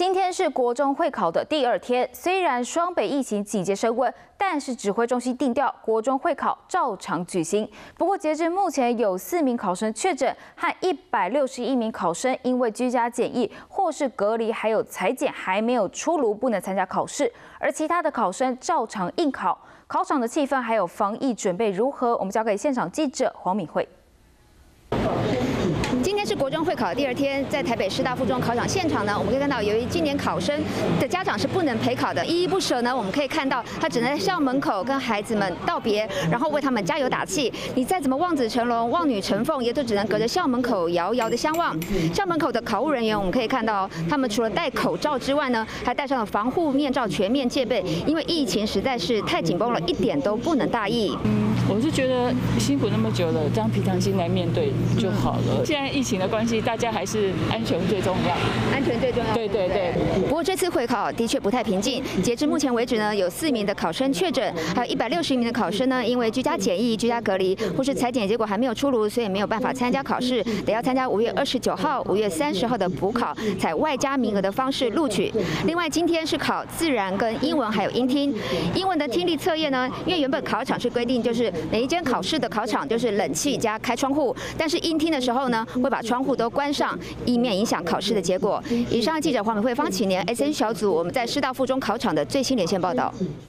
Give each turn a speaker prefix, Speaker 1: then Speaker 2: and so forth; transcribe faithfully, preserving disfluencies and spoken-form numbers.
Speaker 1: 今天是国中会考的第二天，虽然双北疫情警戒升温，但是指挥中心定调，国中会考照常举行。不过，截至目前，有四名考生确诊，和一百六十一名考生因为居家检疫或是隔离，还有采检还没有出炉，不能参加考试。而其他的考生照常应考。考场的气氛还有防疫准备如何？我们交给现场记者黄敏慧。 今天是国中会考的第二天，在台北师大附中考场现场呢，我们可以看到，由于今年考生的家长是不能陪考的，依依不舍呢，我们可以看到他只能在校门口跟孩子们道别，然后为他们加油打气。你再怎么望子成龙、望女成凤，也都只能隔着校门口遥遥的相望。校门口的考务人员，我们可以看到，他们除了戴口罩之外呢，还戴上了防护面罩，全面戒备，因为疫情实在是太紧绷了，一点都不能大意。
Speaker 2: 嗯，我是觉得辛苦那么久了，这样平常心来面对就好了。现在疫情的关系，大家还是安全最重要，
Speaker 1: 安全最重要。
Speaker 2: 对对对。
Speaker 1: 不过这次会考的确不太平静，截至目前为止呢，有四名的考生确诊，还有一百六十名的考生呢，因为居家检疫、居家隔离或是采检结果还没有出炉，所以没有办法参加考试，得要参加五月二十九号、五月三十号的补考，采外加名额的方式录取。另外，今天是考自然跟英文还有英听，英文的听力测验呢，因为原本考场是规定就是每一间考试的考场就是冷气加开窗户，但是英听的时候呢，会把窗户都关上，以免影响考试的结果。以上记者黄美惠、方启年 S N 小组，我们在师大附中考场的最新连线报道。